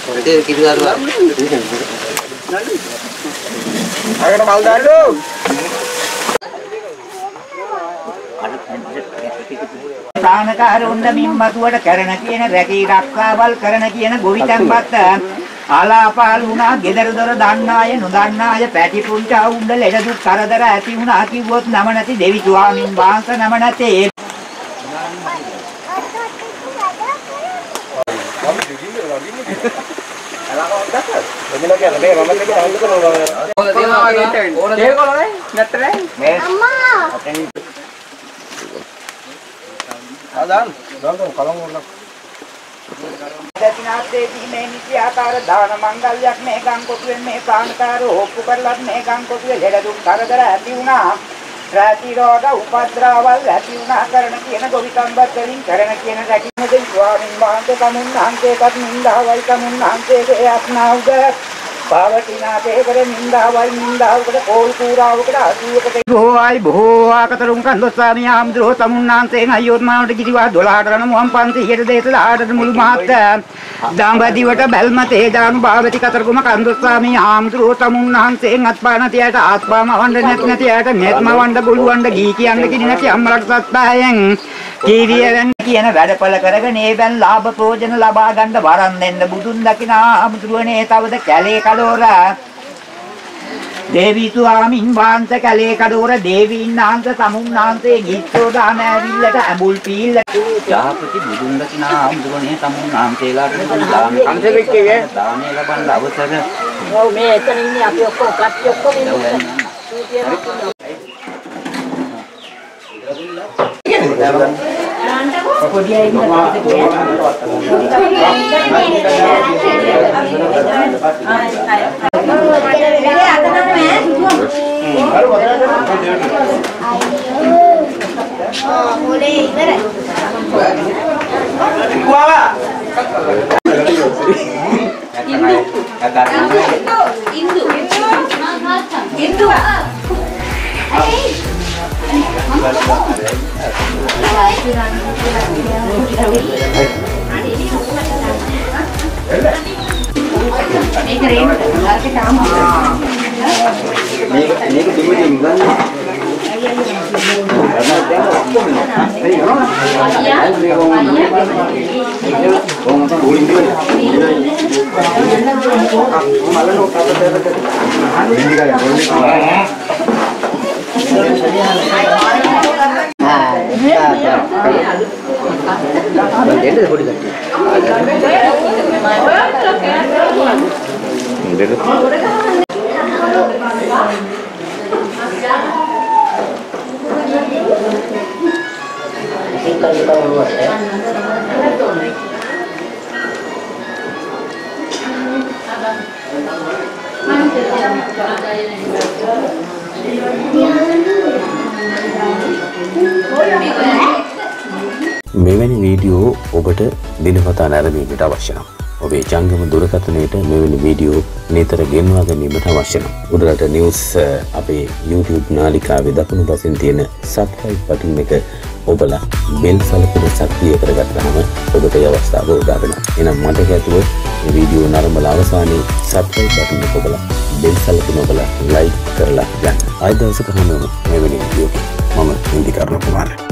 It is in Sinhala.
Itu kita dulu. Ayo mal dulu. සානකාරුන්ද මින්මතුවට කරන කියන රැකී රක්ෂාවල් කරන කියන ගොවිතැන්පත් ආලාපාල වුණා ගෙදර දොර දන්නාය නොදන්නාය පැටි පුංචා උණ්ඩ ලෙඩ දුක් කරදර ඇති වුණා කිව්වොත් නම නැති දෙවි ස්වාමීන් වහන්සේ නම නැතේ Dan kalau ngomong දතිනාත්තේදී මේ නිසි ආකාර දාන මංගල්‍යයක් මේ ගම් කොටුවෙන් මේ ප්‍රාණකාර ඔප්පු කරලත් මේ ගම් කොටුවේ ලෙඩ දුක් කරදර ඇති වුණා රාති රෝග උපද්‍රවල් ඇති වුණා කරන කියන ගොවිතැන්පත් වලින් කරන කියන රැකීමේ ස්වාමීන් වහන්සේ තමුන්හන්සේටත් නින්දාවයි තමුන්හන්සේගේ අස්නාවුද පාවටිනා තේකර නින්දාවයි නින්දාවකට කෝල් කූරාවකට අසුවකට බොහෝයි බොහෝ ආකතරුන් කන්දොස්සාමී ආම්ද්‍රෝ තමුන්හන්සේන් අයියොත් මානට කිරිවා 12ට රණ මොහම් 500ට දේශලා ආඩට මුළු මහත් දාඹදිවට බැල්මතේ දානු භාවති කතරගම කන්දොස්සාමී ආම්ද්‍රෝ තමුන්හන්සේන් අත්පාන තියට ආත්පාම වණ්ඩ නැතියට මෙත්ම වණ්ඩ බුළුවණ්ඩ ගී කියන්න කිරි නැති අම්මලට සත්පෑයෙන් කීරියෙන් කියන වැඩපල කරගෙන ඒ බැන් ලාභ ප්‍රයෝජන ලබා ගන්න වරන් දෙන්න බුදුන් දකින ආම්ද්‍රෝනේ තවද කැලේ කඩෝර දේවී ස්වාමීන් වහන්සේ කැලේ කඩෝර දේවීන් වහන්සේ සමුන්නාන්සේ ගිත්තෝ දාන ඇවිල්ලට ඇඹුල් පීල්ල යාපති බුදුන් දකින ආම්ද්‍රෝනේ සමුන්නාන්සේලාට දාන කන්සෙලෙක්ගේ දානේ ලබන්න අවසර ඔව් මේ එතන ඉන්නේ අපි ඔක්කොම කට්ටිය ඔක්කොම ඉන්නේ මෙවැනි වීඩියෝ ඔබට දිනපතා නැරඹීමට අවශ්‍ය නම් ඔබේ ජංගම දුරකථනයට මෙවැනි වීඩියෝ නිතර ගෙන්වා ගැනීමට අවශ්‍ය නම් උඩරට නිවුස් අපේ YouTube නාලිකාවේ දකුණු පසින් තියෙන subscribe button එක ඔබලා බෙල් සලකුණ සක්‍රිය කරගත්තාම ඔබට ඒ අවස්ථාව උදා වෙනවා. එහෙනම් මතක ඇතුව මේ වීඩියෝ නරඹලා අවසානයේ subscribe button එක ඔබලා බෙල් සලකුණ ඔබලා like කරලා ගන්න. ආයෙ දවසක හමුවෙමු මෙවැනි වීඩියෝ එකකින්. මම ඉන්දිකර්ණ කුමාරයා.